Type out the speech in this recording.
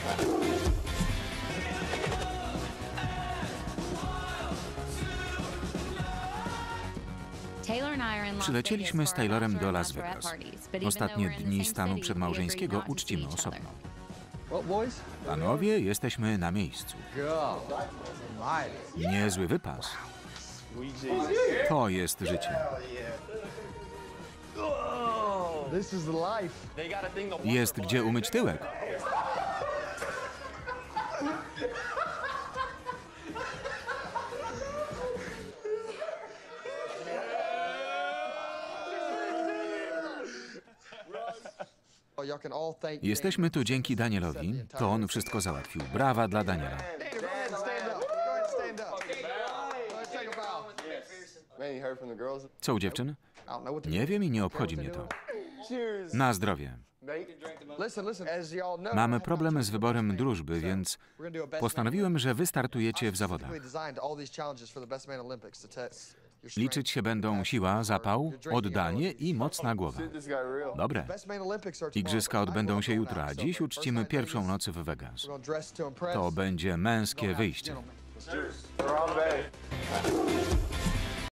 Przylecieliśmy z Taylorem do Las Vegas. Ostatnie dni stanu przedmałżeńskiego uczcimy osobno. Panowie, jesteśmy na miejscu. Niezły wypas. To jest życie. Jest gdzie umyć tyłek. Jesteśmy tu dzięki Danielowi. To on wszystko załatwił. Brawa dla Daniela. Co u dziewczyn? Nie wiem i nie obchodzi mnie to. Na zdrowie. Mamy problem z wyborem drużby, więc postanowiłem, że wy startujecie w zawodach. Liczyć się będą siła, zapał, oddanie i mocna głowa. Dobre. Igrzyska odbędą się jutro, a dziś uczcimy pierwszą noc w Vegas. To będzie męskie wyjście.